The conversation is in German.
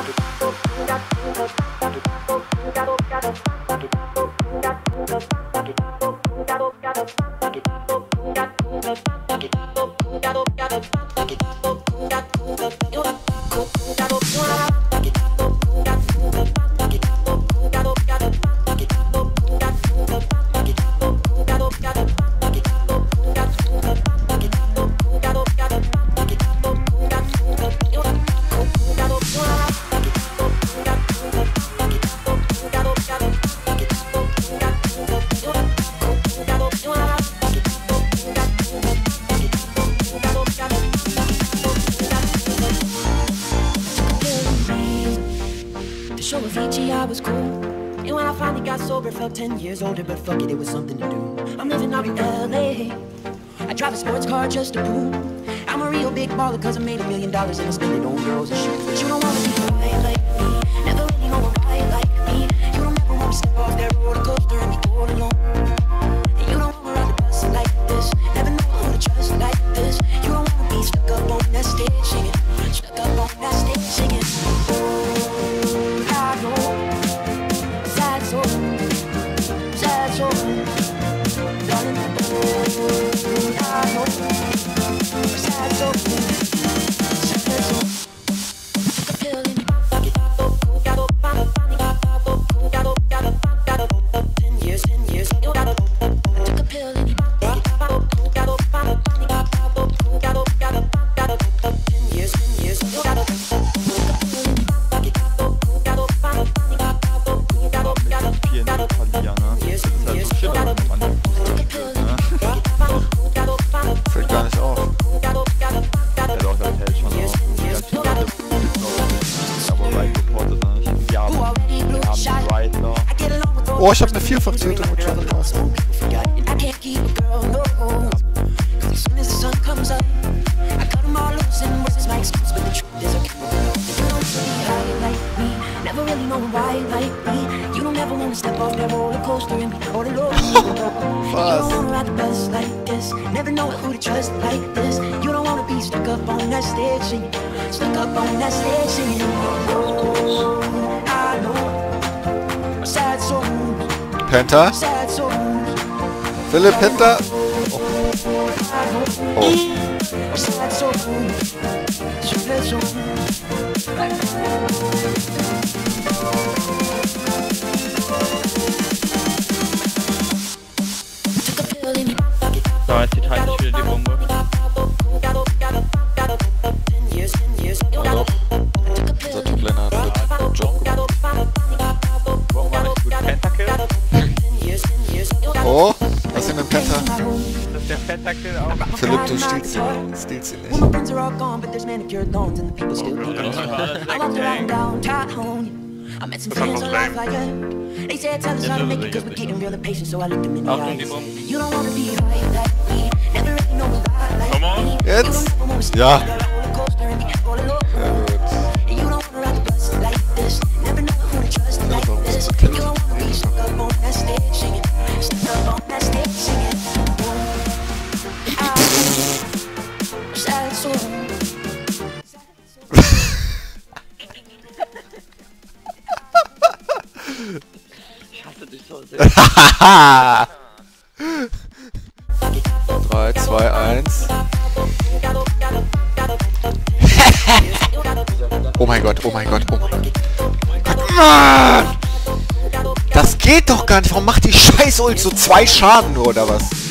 I was cool. And when I finally got sober, felt 10 years older, but fuck it, it was something to do. I'm living out in LA. I drive a sports car just to prove I'm a real big baller, cause I made $1 million and I spend it on girls and shoes. But you don't wanna be quiet like me, never really know a guy like me. You don't ever wanna step off that roller coaster and be all alone. And you don't wanna ride the bus like this, never know who to trust like this. You don't wanna be stuck up on that stage singing, stuck up on that stage singing. I know, sad soul, darling. I know, sad soul, sad soul. Took a pill in my pocket, got up, got 10 years, I took a pill in my pocket, got up, got 10 years, got up. Fällt gar nicht auf. Ja doch, das hält schon auf. Ganz viele Leute aber Right reportet, ne? Ja, wir haben Right noch. Oh, ich hab eine Vierfach-Tötung mit John raus. Never really know why like me. You don't ever wanna step off that roller coaster and be all alone. You don't wanna ride the bus like this. Never know who to trust like this. You don't wanna be stuck up on that stage singing. Stuck up on that stage singing. Oh, I know. Sad soul. Penta? Sad soul. Philipp, Penta! Oh. Sad soul. Sad soul. So, jetzt teilt sich wieder die Bombe. Also, unser Top-Laner hat einen Job gemacht. Warum war nicht gut? Pentakill? Oh, was ist denn ein Penta? Das ist der Pentakill auch. Philipp, du stiehlst sie nicht. I met some friends alive like you. They said tell us how to make it cause we're getting real impatient, so I looked them in the eyes. You don't wanna be high like me, never really know a guy like me. Jetzt? Ja. Sehr gut. You don't wanna ride the bus like this, never know who to trust like this. You don't wanna be stuck up on that stage singing, stuck up on that stage singing. Sad soul. Ich hasse dich so sehr. 3, 2, 1. Oh mein Gott, oh mein Gott, oh mein Gott. Mann! Das geht doch gar nicht. Warum macht die Scheiß-Ult so 2 Schaden nur, oder was?